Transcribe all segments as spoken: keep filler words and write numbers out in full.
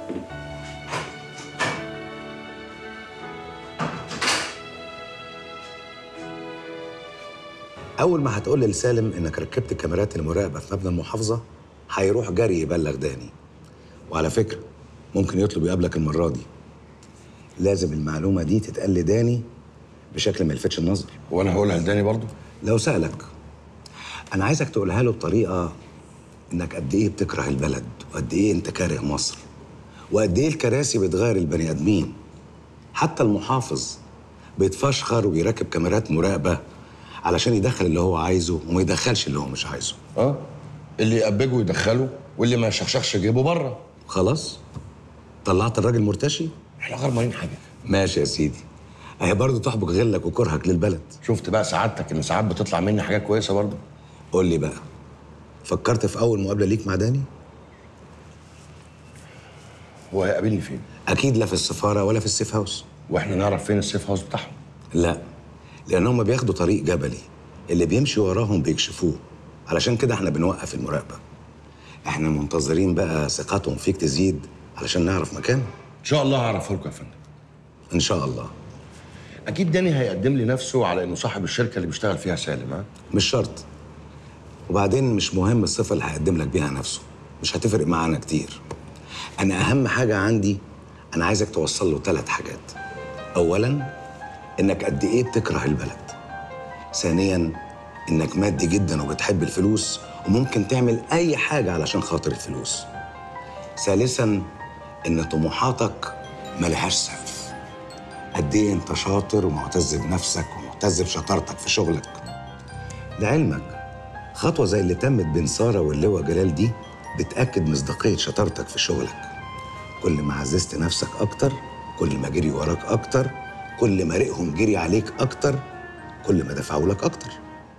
أول ما هتقول لسالم إنك ركبت كاميرات المراقبة في مبنى المحافظة هيروح جري يبلغ داني. وعلى فكرة ممكن يطلب يقابلك المرة دي. لازم المعلومة دي تتقال لداني بشكل ما يلفتش النظر. وأنا هقولها لداني برضه؟ لو سألك أنا عايزك تقولها له بطريقة إنك قد إيه بتكره البلد وقد إيه أنت كاره مصر وقد إيه الكراسي بتغير البني آدمين. حتى المحافظ بيتفشخر وبيركب كاميرات مراقبة علشان يدخل اللي هو عايزه وما يدخلش اللي هو مش عايزه. اه اللي يقبجه يدخله واللي ما يشخشخش يجيبه بره. خلاص طلعت الراجل مرتشي. احنا غرمانين حاجه. ماشي يا سيدي، اهي برضه تحبك غلك وكرهك للبلد. شفت بقى سعادتك ان ساعات بتطلع مني حاجات كويسه برضه. قول لي بقى، فكرت في اول مقابله ليك مع داني؟ هو هيقابلني فين؟ اكيد لا في السفاره ولا في السيف هاوس. واحنا نعرف فين السيف هاوس بتاعهم؟ لا، لان هم بياخدوا طريق جبلي اللي بيمشي وراهم بيكشفوه، علشان كده احنا بنوقف المراقبه. احنا منتظرين بقى ثقتهم فيك تزيد علشان نعرف مكانه. ان شاء الله هعرفه لكم يا فندم. ان شاء الله. اكيد داني هيقدم لي نفسه على انه صاحب الشركه اللي بيشتغل فيها سالم. ها مش شرط، وبعدين مش مهم الصفه اللي هيقدم لك بيها نفسه، مش هتفرق معانا كتير. انا اهم حاجه عندي انا عايزك توصل له ثلاث حاجات. اولا انك قد ايه بتكره البلد. ثانيا انك مادي جدا وبتحب الفلوس وممكن تعمل اي حاجه علشان خاطر الفلوس. ثالثا ان طموحاتك ملهاش سقف. قد ايه انت شاطر ومعتز بنفسك ومعتز بشطارتك في شغلك. لعلمك خطوه زي اللي تمت بين ساره واللواء جلال دي بتاكد مصداقيه شطارتك في شغلك. كل ما عززت نفسك اكتر، كل ما جري وراك اكتر، كل ما رقهم جري عليك اكتر، كل ما دفعوا لك اكتر.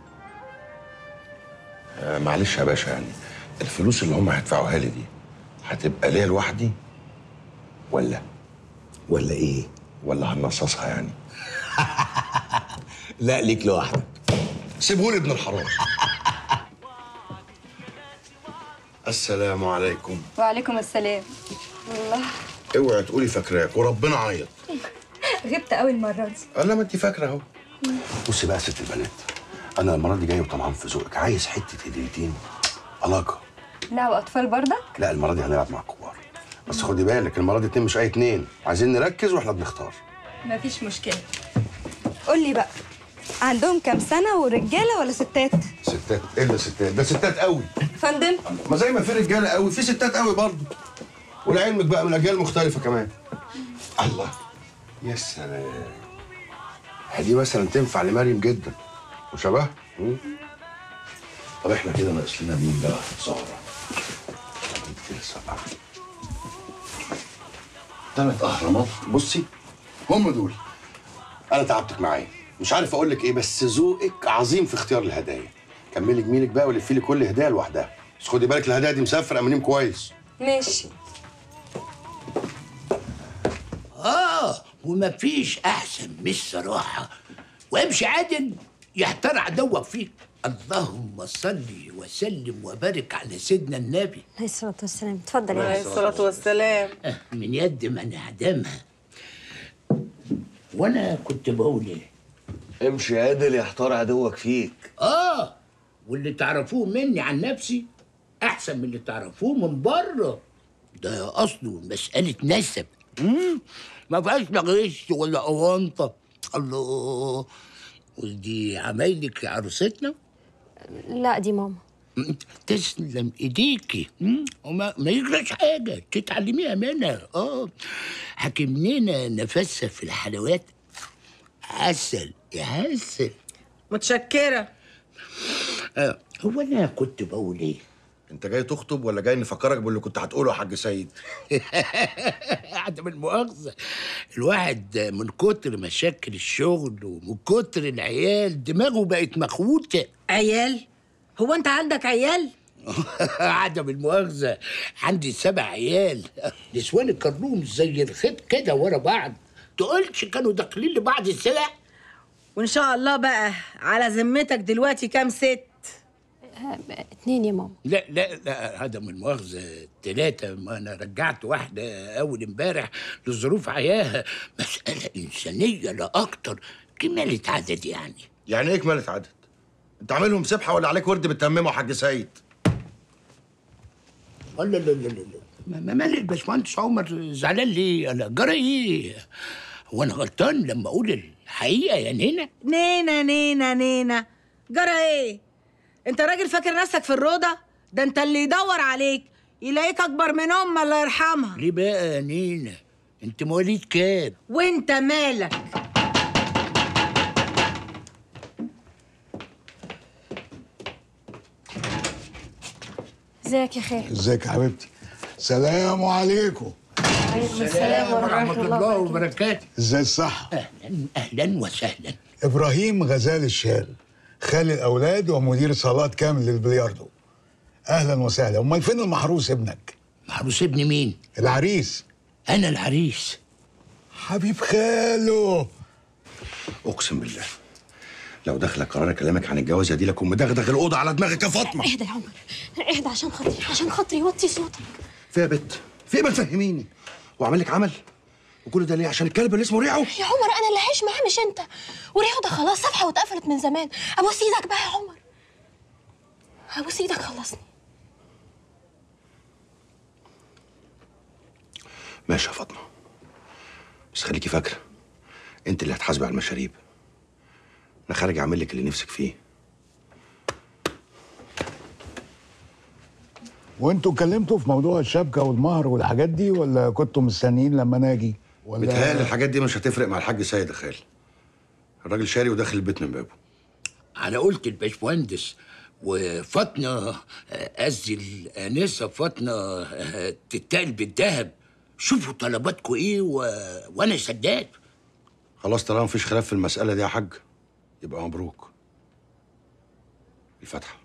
آه معلش يا باشا، يعني الفلوس اللي هم هيدفعوها لي دي هتبقى ليا لوحدي ولا ولا ايه؟ ولا هنصصها يعني؟ لا، ليك لوحدك. سيبهولي ابن الحرام. السلام عليكم. وعليكم السلام. والله اوعي تقولي فاكراك وربنا عيط. غبت قوي المره دي. لا ما انت فاكره اهو. بصي بقى يا ست البنات، انا المره دي جاي وطمعان في ذوقك، عايز حته هديتين علاقه. لا واطفال برضك؟ لا المره دي هنلعب مع الكبار، بس خدي بالك المره دي اتنين مش اي اتنين، عايزين نركز واحنا بنختار. مفيش مشكله. قول لي بقى، عندهم كام سنه ورجاله ولا ستات؟ ستات؟ ايه اللي ستات؟ ده ستات قوي. فندم؟ ما زي ما في رجاله قوي في ستات قوي برضه. ولعلمك بقى من اجيال مختلفه كمان. الله يا سلام، دي مثلا تنفع لمريم جدا وشبهها. طب احنا كده ناقص لنا مين بقى؟ ساره. ثلاث اهرامات. بصي هم دول. انا تعبتك معايا، مش عارف اقول لك ايه، بس ذوقك عظيم في اختيار الهدايا. كملي جميلك بقى ولفي لي كل هدايا لوحدها، بس خدي بالك الهدايا دي مسافره امانيم كويس. ماشي. اه ومفيش احسن من الصراحه، وامشي عادل يحتار عدوك فيك. اللهم صل وسلم وبارك على سيدنا النبي عليه الصلاة والسلام. اتفضل يا عليه الصلاة والسلام. من يد من هدمها. وانا كنت بقول ايه؟ امشي عادل يحتار عدوك فيك. اه واللي تعرفوه مني عن نفسي احسن من اللي تعرفوه من بره. ده اصله مساله نسب. امم ما فيهاش لا غش ولا اونطه. الله، ودي عمايلك يا عروستنا؟ لا دي ماما. تسلم ايديكي. وما ما يجراش حاجه تتعلميها منها. اه حكمنينا نفسها في الحلويات عسل يا عسل. متشكره. آه. هو انا كنت بقول ايه؟ انت جاي تخطب ولا جاي نفكرك باللي كنت هتقوله يا حاج سيد؟ عدم المؤاخذه، الواحد من كتر مشاكل الشغل ومن كتر العيال دماغه بقت مخوته. عيال؟ هو انت عندك عيال؟ عدم المؤاخذه، عندي سبع عيال، نسوان الكروم زي الخيط كده ورا بعض، تقولش كانوا داخلين لبعض السلع. وان شاء الله بقى على ذمتك دلوقتي كام ست؟ آه، اتنين يا ماما. لا لا لا، هذا من مؤاخذة تلاتة، ما أنا رجعت واحدة أول امبارح لظروف عياها، مسألة إنسانية لا أكتر، كمالة عدد يعني. يعني ايه كمالة عدد؟ انت عاملهم سبحه ولا عليك ورد بتتممه يا حاج سيد؟ لا لا لا لا لا، ما مال الباشمهندس عمر زعلان ليه؟ أنا جرى إيه؟ هو أنا غلطان لما أقول الحقيقة يا نينا؟ نينا نينا نينا، جرى ايه؟ انت راجل فاكر نفسك في الروضه؟ ده انت اللي يدور عليك يلاقيك اكبر من ام الله يرحمها. ليه بقى يا نينا؟ أنت مواليد كام؟ وانت مالك؟ ازيك يا خال؟ ازيك يا حبيبتي؟ سلام عليكم. وعليكم السلام ورحمة الله وبركاته. وبركاته. ازاي الصحة؟ أهلا أهلا وسهلا. ابراهيم غزال الشال، خالي الاولاد ومدير صالات كامل للبلياردو. اهلا وسهلا. امال فين المحروس ابنك؟ محروس ابن مين؟ العريس. أنا العريس. حبيب خاله. اقسم بالله لو دخلك قرار اكلمك عن الجواز دي لكم مدغدغ الاوضه على دماغك يا فاطمه. اهدى يا عمر، اهدى عشان خاطري، عشان خاطري وطي صوتك. في يا بت في ايه؟ ما تفهميني. واعمل لك عمل وكل ده ليه؟ عشان الكلب اللي اسمه ريعو. يا عمر انا اللي عايش معاه مش انت، وريحه ده خلاص صفحه واتقفلت من زمان. ابوس ايدك بقى يا عمر، ابوس ايدك خلصني. ماشي يا فاطمه، بس خليكي فاكره انت اللي هتحاسبي على المشاريب. انا خارج اعمل لك اللي نفسك فيه. وانتوا اتكلمتوا في موضوع الشبكة والمهر والحاجات دي ولا كنتوا مستنيين لما انا اجي؟ ولا متهيألي الحاجات دي مش هتفرق مع الحاج سيد يا خال. الراجل شاري وداخل البيت من بابه. على قلت الباشمهندس وفاطمه، قصدي الانسه فاطمه، تتقل بالذهب. شوفوا طلباتكم ايه و... وانا سداد. خلاص طالما مفيش خلاف في المسألة دي يا حاج يبقى مبروك. الفاتحة.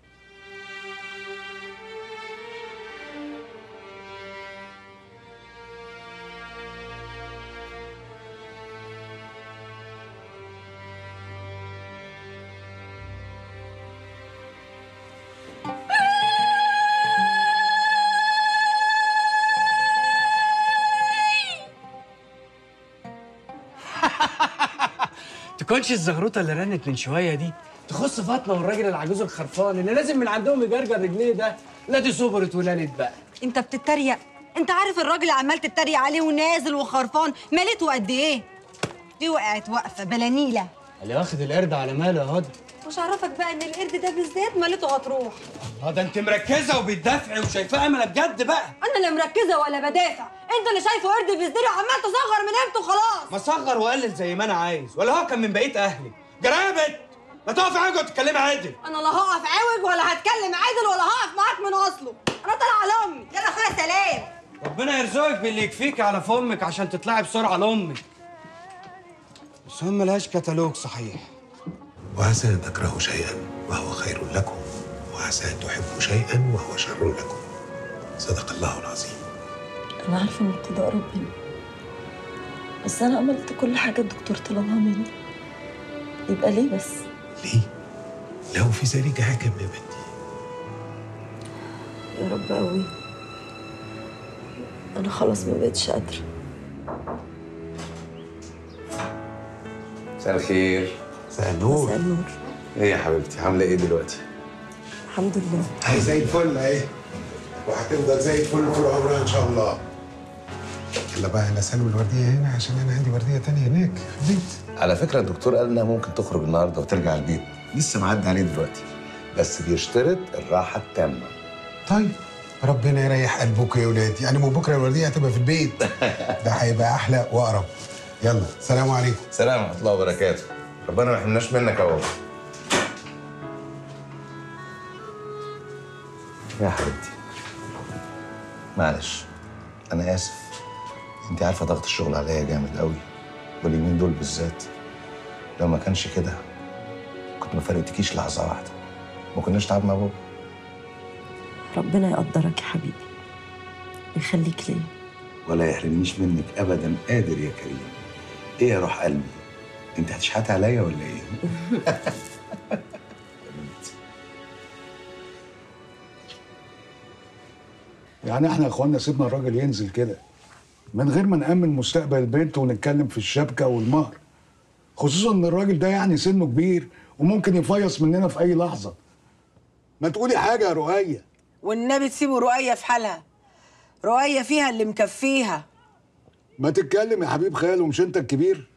تكونش الزغروطه اللي رنت من شويه دي تخص فاطمه والراجل العجوز الخرفان اللي لازم من عندهم يجرجر رجليه ده؟ لا دي صبرت ولالت بقى. انت بتتريق؟ انت عارف الراجل عمال تتريق عليه ونازل وخرفان مالته قد ايه؟ دي وقعت وقفه بلانيله. اللي واخد القرد على ماله يا هدى. مش عرفك بقى ان القرد ده بالذات مالته هتروح. اه ده انت مركزه وبتدافعي وشايفاه امله بجد بقى. انا اللي مركزه ولا بدافع؟ انت اللي شايفه قرد في صدري وعمال تصغر من قيمته خلاص. ما صغر وقلل زي ما انا عايز، ولا هو كان من بقيه اهلي. جرابت ما تقفي عوج وتتكلمي عادل. انا لا هقف عوج ولا هتكلم عادل ولا هقف معاك من اصله. انا طالعه على امي. يلا اخويا سلام. ربنا يرزقك باللي يكفيك على فمك عشان تطلعي بسرعه لامك. بس هم ملهاش كتالوج صحيح. وعسى أن تكرهوا شيئا وهو خير لكم، وعسى أن تحبوا شيئا وهو شر لكم. صدق الله العظيم. أنا عارفة إن قضاء ربنا، بس أنا عملت كل حاجة الدكتور طلبها مني. يبقى ليه بس؟ ليه؟ له في ذلك حكم يا بنتي. يا رب قوي، أنا خلاص ما بقتش قادرة. مساء الخير. مساء النور. مساء النور. ايه يا حبيبتي عامله ايه دلوقتي؟ الحمد لله. هي زي الفل اهي، وهتفضل زي الفل طول عمرها ان شاء الله. يلا بقى انا سلوي الورديه هنا عشان انا عندي ورديه تانية هناك في البيت. على فكره الدكتور قال انها ممكن تخرج النهارده وترجع البيت، لسه معدي عليه دلوقتي، بس بيشترط الراحه التامه. طيب ربنا يريح قلبكم يا ولاد، يعني من بكره الورديه هتبقى في البيت. ده هيبقى احلى واقرب. يلا سلام عليكم. سلام ورحمه الله وبركاته. ربنا ما يحرمناش منك اهو. يا حبيبتي معلش انا اسف، انت عارفه ضغط الشغل عليا جامد قوي واليومين دول بالذات. لو ما كانش كده كنت ما فرقتكيش لحظه واحده، ما كناش تعبنا بابا. ربنا يقدرك يا حبيبي، يخليك ليا ولا يحرمنيش منك ابدا، قادر يا كريم. ايه يا روح قلبي، انت هتشحتي عليا ولا ايه؟ يعني احنا يا اخوانا سيبنا الراجل ينزل كده من غير ما نأمن مستقبل البنت ونتكلم في الشبكه والمهر، خصوصا ان الراجل ده يعني سنه كبير وممكن يفيص مننا في اي لحظه. ما تقولي حاجه يا رؤيه. والنبي تسيبوا رؤية في حالها، رؤية فيها اللي مكفيها. ما تتكلم يا حبيب خاله، مش انت الكبير؟